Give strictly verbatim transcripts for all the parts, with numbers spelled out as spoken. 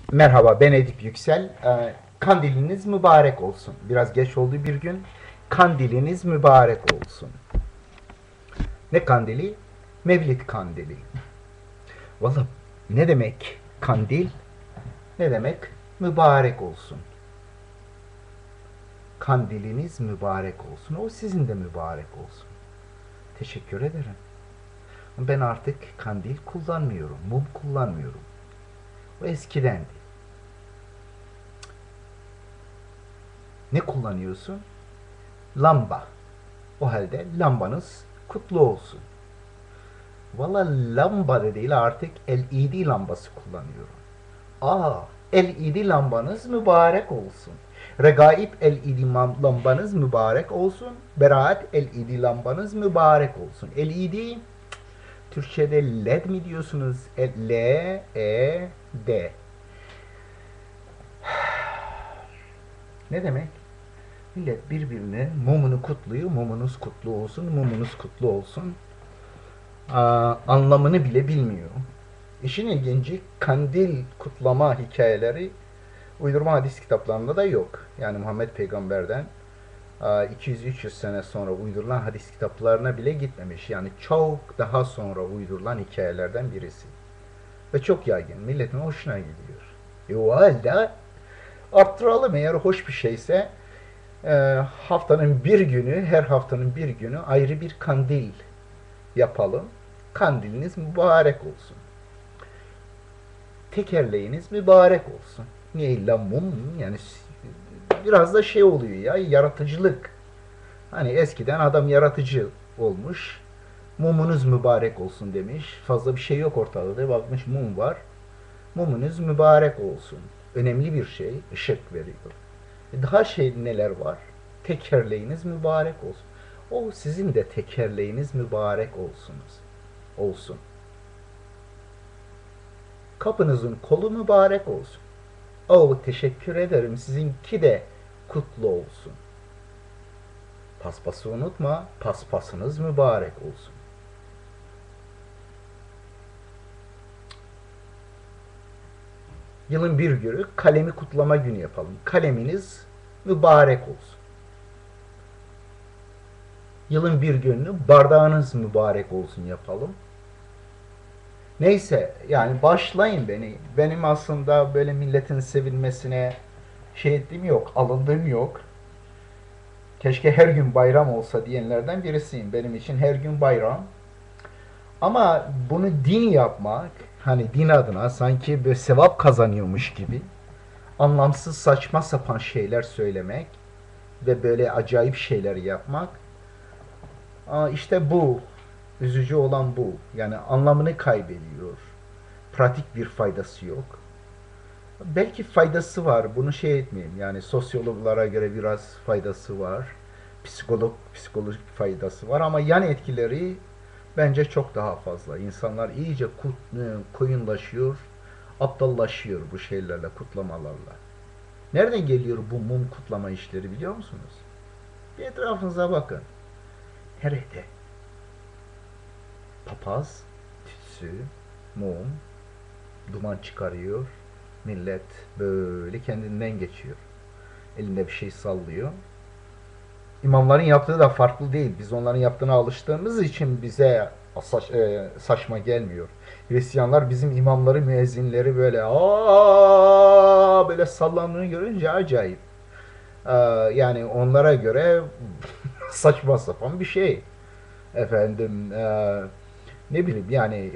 Merhaba, ben Edip Yüksel. Ee, kandiliniz mübarek olsun. Biraz geç oldu bir gün. Kandiliniz mübarek olsun. Ne kandili? Mevlid kandili. Valla ne demek kandil? Ne demek? Mübarek olsun. Kandiliniz mübarek olsun. O sizin de mübarek olsun. Teşekkür ederim. Ben artık kandil kullanmıyorum. Mum kullanmıyorum. O eskidendi. Ne kullanıyorsun? Lamba. O halde lambanız kutlu olsun. Valla lamba da değil, artık L E D lambası kullanıyorum. Aa, L E D lambanız mübarek olsun. Regaib L E D lambanız mübarek olsun. Beraat L E D lambanız mübarek olsun. L E D Türkçe'de L E D mi diyorsunuz? L E D. Ne demek? Millet birbirine mumunu kutluyor. Mumunuz kutlu olsun, mumunuz kutlu olsun. Aa, anlamını bile bilmiyor. İşin ilginci, kandil kutlama hikayeleri uydurma hadis kitaplarında da yok. Yani Muhammed Peygamber'den iki yüz üç yüz sene sonra uydurulan hadis kitaplarına bile gitmemiş. Yani çok daha sonra uydurulan hikayelerden birisi. Ve çok yaygın. Milletin hoşuna gidiyor. E o halde arttıralım, eğer hoş bir şeyse e, haftanın bir günü, her haftanın bir günü ayrı bir kandil yapalım. Kandiliniz mübarek olsun. Tekerleğiniz mübarek olsun. Niye illa mum? Yani biraz da şey oluyor ya, yaratıcılık. Hani eskiden adam yaratıcı olmuş. Mumunuz mübarek olsun demiş. Fazla bir şey yok ortada. Bakmış mum var. Mumunuz mübarek olsun. Önemli bir şey. Işık veriyor. Daha şey neler var? Tekerleğiniz mübarek olsun. O sizin de tekerleğiniz mübarek olsunuz. Olsun. Kapınızın kolu mübarek olsun. Oh, teşekkür ederim. Sizinki de kutlu olsun. Paspası unutma. Paspasınız mübarek olsun. Yılın bir günü kalemi kutlama günü yapalım. Kaleminiz mübarek olsun. Yılın bir gününü bardağınız mübarek olsun yapalım. Neyse, yani başlayın beni. Benim aslında böyle milletin sevilmesine şey ettiğim yok, alındığım yok. Keşke her gün bayram olsa diyenlerden birisiyim. Benim için her gün bayram. Ama bunu din yapmak, hani din adına sanki bir sevap kazanıyormuş gibi anlamsız saçma sapan şeyler söylemek ve böyle acayip şeyler yapmak, işte bu üzücü olan bu. Yani anlamını kaybediyor. Pratik bir faydası yok. Belki faydası var. Bunu şey etmeyeyim. Yani sosyologlara göre biraz faydası var. Psikolog, psikolojik faydası var ama yan etkileri bence çok daha fazla. İnsanlar iyice kut, koyunlaşıyor, aptallaşıyor bu şeylerle, kutlamalarla. Nereden geliyor bu mum kutlama işleri, biliyor musunuz? Bir etrafınıza bakın. Nerede? Papaz, tütsü, mum, duman çıkarıyor. Millet böyle kendinden geçiyor. Elinde bir şey sallıyor. İmamların yaptığı da farklı değil. Biz onların yaptığına alıştığımız için bize saç, e, saçma gelmiyor. Hristiyanlar bizim imamları, müezzinleri böyle aa böyle sallandığını görünce acayip. Ee, yani onlara göre saçma sapan bir şey. Efendim e, ne bileyim yani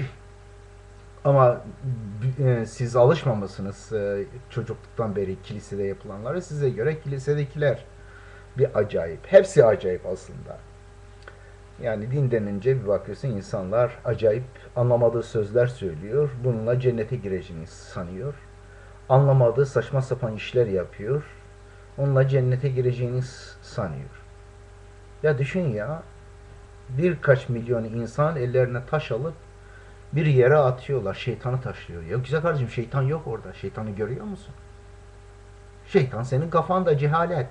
ama e, siz alışmamışsınız e, çocukluktan beri kilisede yapılanlara. Size göre kilisedekiler bir acayip. Hepsi acayip aslında. Yani din denince bir bakıyorsun insanlar acayip anlamadığı sözler söylüyor. Bununla cennete gireceğini sanıyor. Anlamadığı saçma sapan işler yapıyor. Onunla cennete gireceğini sanıyor. Ya düşün ya, birkaç milyon insan ellerine taş alıp bir yere atıyorlar. Şeytanı taşlıyor. Ya güzel kardeşim, şeytan yok orada. Şeytanı görüyor musun? Şeytan senin kafanda, cehalet.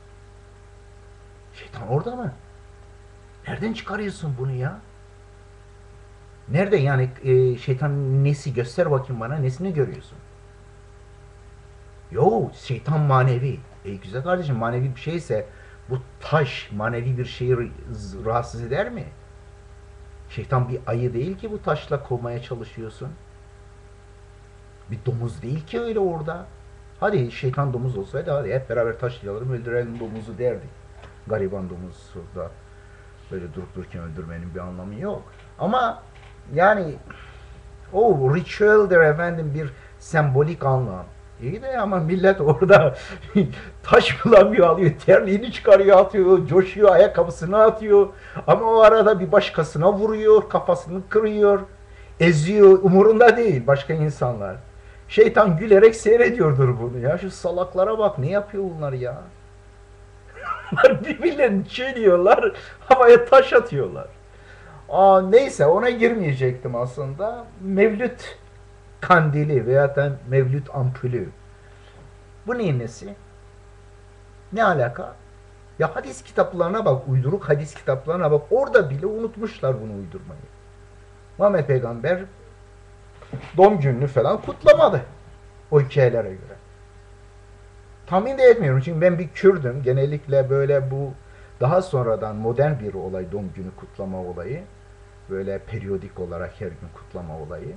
Şeytan orada mı? Nereden çıkarıyorsun bunu ya? Nerede yani e, şeytan nesi? Göster bakayım bana. Nesini görüyorsun? Yo, şeytan manevi. E güzel kardeşim, manevi bir şeyse bu taş manevi bir şeyi rahatsız eder mi? Şeytan bir ayı değil ki bu taşla kovmaya çalışıyorsun. Bir domuz değil ki öyle orada. Hadi şeytan domuz olsaydı hadi hep beraber taşlayalım öldürelim domuzu derdik. Gariban domuz da böyle durup dururken öldürmenin bir anlamı yok. Ama yani o ritüeldir efendim, bir sembolik anlam. İyi de ama millet orada taş bulamıyor, alıyor, terliğini çıkarıyor, atıyor, coşuyor, ayakkabısını atıyor. Ama o arada bir başkasına vuruyor, kafasını kırıyor, eziyor, umurunda değil başka insanlar. Şeytan gülerek seyrediyordur bunu ya. Şu salaklara bak, ne yapıyor bunlar ya? Bunlar birbirlerini çiğniyorlar, havaya taş atıyorlar. Aa, neyse, ona girmeyecektim aslında. Mevlüt kandili veya da mevlüt ampulü. Bu neyin nesi? Ne alaka? Ya hadis kitaplarına bak, uyduruk hadis kitaplarına bak. Orada bile unutmuşlar bunu uydurmayı. Muhammed Peygamber doğum gününü falan kutlamadı o hikayelere göre. Tahmin de etmiyorum çünkü ben bir Kürdüm. Genellikle böyle bu daha sonradan modern bir olay, doğum günü kutlama olayı. Böyle periyodik olarak her gün kutlama olayı.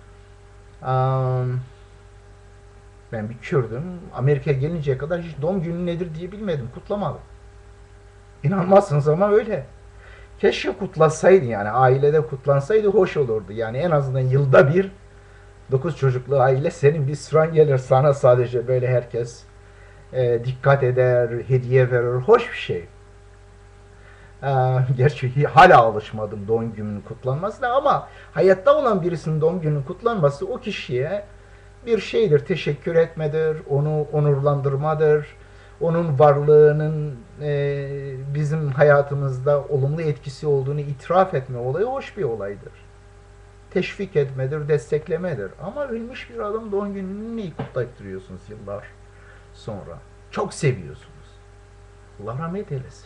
Um, Ben bir Kürdüm. Amerika'ya gelinceye kadar hiç doğum günü nedir diye bilmedim. Kutlamadım. İnanmazsınız ama öyle. Keşke kutlasaydı, yani ailede kutlansaydı hoş olurdu. Yani en azından yılda bir dokuz çocuklu aile senin bir sıran gelir sana, sadece böyle herkes e, dikkat eder, hediye verir. Hoş bir şey. E, gerçi hala alışmadım doğum gününün kutlanmasına ama hayatta olan birisinin doğum gününün kutlanması o kişiye bir şeydir. Teşekkür etmedir, onu onurlandırmadır. Onun varlığının e, bizim hayatımızda olumlu etkisi olduğunu itiraf etme olayı hoş bir olaydır. Teşvik etmedir, desteklemedir. Ama ölmüş bir adam doğum gününü niye kutlayıp duruyorsunuz yıllar sonra? Çok seviyorsunuz. Allah rahmet eylesin.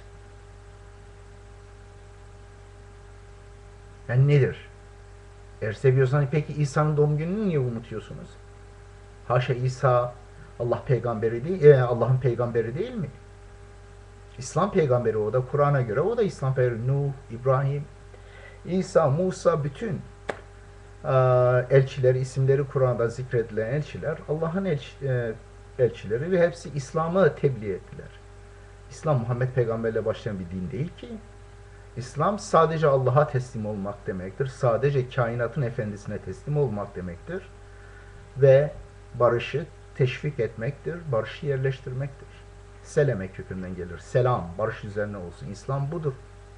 Yani nedir? Eğer seviyorsanız peki İsa'nın doğum gününü niye unutuyorsunuz? Haşa, İsa Allah peygamberi değil, e, Allah'ın peygamberi değil mi? İslam peygamberi o da, Kur'an'a göre o da İslam peygamberi. Nuh, İbrahim, İsa, Musa, bütün e, elçileri, isimleri Kur'an'da zikredilen elçiler Allah'ın elçi, e, elçileri ve hepsi İslam'ı tebliğ ettiler. İslam Muhammed peygamberle başlayan bir din değil ki. İslam sadece Allah'a teslim olmak demektir. Sadece kainatın efendisine teslim olmak demektir. Ve barışı teşvik etmektir, barışı yerleştirmektir. Seleme kökünden gelir. Selam, barış üzerine olsun. İslam budur.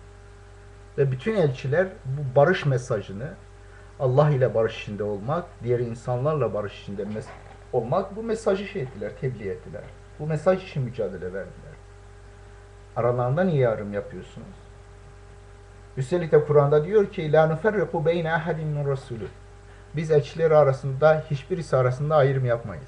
Ve bütün elçiler bu barış mesajını, Allah ile barış içinde olmak, diğer insanlarla barış içinde olmak, bu mesajı şey ettiler, tebliğ ettiler. Bu mesaj için mücadele verdiler. Aralarında niye ayrım yapıyorsunuz? Üstelik de Kur'an'da diyor ki la nuferriku beyne ahadin min rasulü. Biz elçileri arasında hiçbirisi arasında ayrım yapmayız.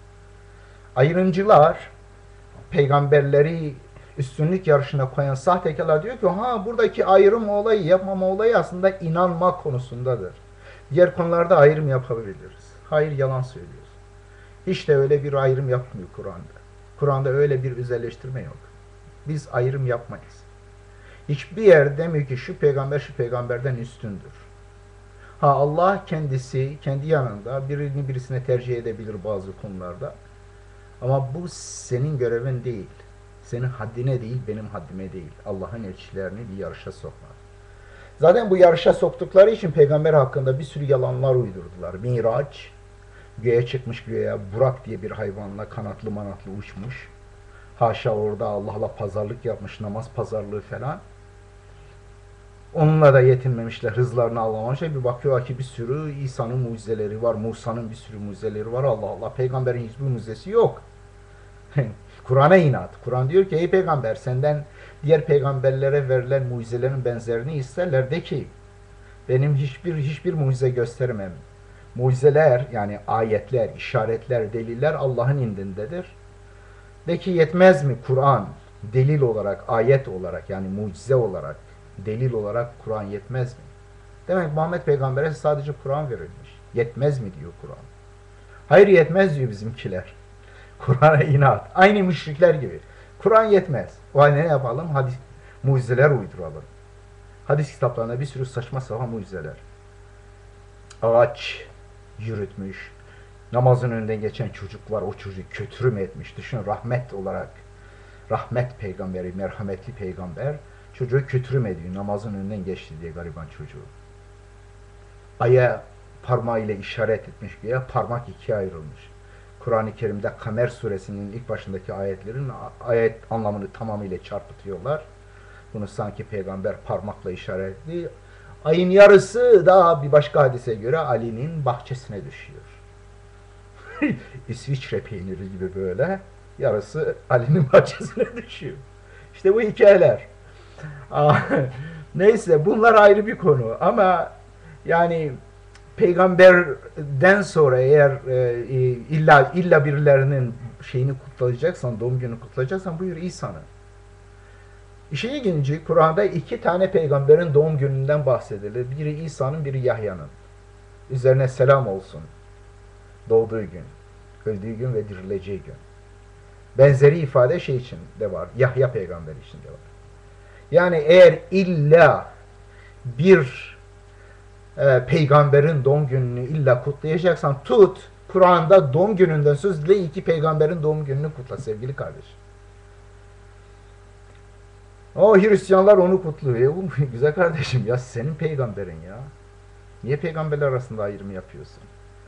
Ayrımcılar, peygamberleri üstünlük yarışına koyan sahtekarlar diyor ki ha, buradaki ayrım olayı, yapmama olayı aslında inanma konusundadır. Diğer konularda ayrım yapabiliriz. Hayır, yalan söylüyorsun. Hiç de öyle bir ayrım yapmıyor Kur'an'da. Kur'an'da öyle bir özelleştirme yok. Biz ayrım yapmayız. Hiçbir yer demiyor ki şu peygamber şu peygamberden üstündür. Ha, Allah kendisi kendi yanında birini birisine tercih edebilir bazı konularda. Ama bu senin görevin değil. Senin haddine değil, benim haddime değil. Allah'ın elçilerini bir yarışa sokmak. Zaten bu yarışa soktukları için peygamber hakkında bir sürü yalanlar uydurdular. Miraç, göğe çıkmış, göğe Burak diye bir hayvanla kanatlı manatlı uçmuş. Haşa, orada Allah'la pazarlık yapmış, namaz pazarlığı falan. Onunla da yetinmemişler, hızlarını alamamışlar. Bir bakıyorlar ki bir sürü İsa'nın mucizeleri var, Musa'nın bir sürü mucizeleri var. Allah Allah, peygamberin hiçbir mucizesi yok. Kur'an'a inat. Kur'an diyor ki ey peygamber, senden diğer peygamberlere verilen mucizelerin benzerini isterler. De ki benim hiçbir hiçbir mucize göstermem. Mucizeler, yani ayetler, işaretler, deliller Allah'ın indindedir. De ki yetmez mi Kur'an delil olarak, ayet olarak, yani mucize olarak, delil olarak Kur'an yetmez mi? Demek Muhammed Peygamber'e sadece Kur'an verilmiş. Yetmez mi diyor Kur'an. Hayır, yetmez diyor bizimkiler. Kur'an'a inat. Aynı müşrikler gibi. Kur'an yetmez. O halde ne yapalım? Hadis, mucizeler uyduralım. Hadis kitaplarında bir sürü saçma sapan mucizeler. Ağaç yürütmüş. Namazın önünden geçen çocuk var. O çocuğu kötürüm etmiş. Düşün, rahmet olarak. Rahmet peygamberi, merhametli peygamber. Çocuğu kötürüm ediyor. Namazın önünden geçti diye gariban çocuğu. Aya parmağıyla işaret etmiş güya. Parmak ikiye ayrılmış. Kur'an-ı Kerim'de Kamer suresinin ilk başındaki ayetlerin ayet anlamını tamamıyla çarpıtıyorlar. Bunu sanki peygamber parmakla işaretli. Ayın yarısı da bir başka hadise göre Ali'nin bahçesine düşüyor. İsviçre peyniri gibi böyle. Yarısı Ali'nin bahçesine düşüyor. İşte bu hikayeler. Neyse, bunlar ayrı bir konu ama yani peygamberden sonra eğer e, illa illa birilerinin şeyini kutlayacaksan, doğum gününü kutlayacaksan buyur İsa'nın. İşin ilginci, Kur'an'da iki tane peygamberin doğum gününden bahsedilir. Biri İsa'nın, biri Yahya'nın. Üzerine selam olsun. Doğduğu gün, öldüğü gün ve dirileceği gün. Benzeri ifade şey için de var. Yahya peygamber için de var. Yani eğer illa bir e, peygamberin doğum gününü illa kutlayacaksan tut, Kur'an'da doğum gününden söz dile, iki peygamberin doğum gününü kutla sevgili kardeş. O Hristiyanlar onu kutluyor. E, güzel kardeşim ya, senin peygamberin ya. Niye peygamberler arasında ayrım yapıyorsun?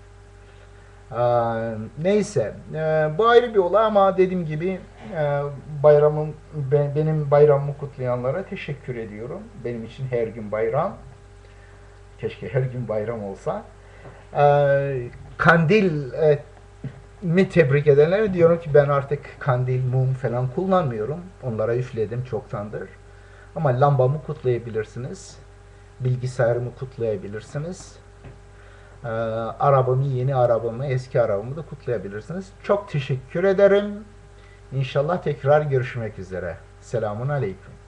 Ee, neyse, ee, bu ayrı bir olay ama dediğim gibi e, bayramım be, benim bayramımı kutlayanlara teşekkür ediyorum. Benim için her gün bayram. Keşke her gün bayram olsa. Ee, kandil e, mi tebrik edenlere diyorum ki ben artık kandil, mum falan kullanmıyorum. Onlara üfledim çoktandır. Ama lambamı kutlayabilirsiniz. Bilgisayarımı kutlayabilirsiniz. Ee, arabamı, yeni arabamı, eski arabamı da kutlayabilirsiniz. Çok teşekkür ederim. İnşallah tekrar görüşmek üzere. Selamun aleyküm.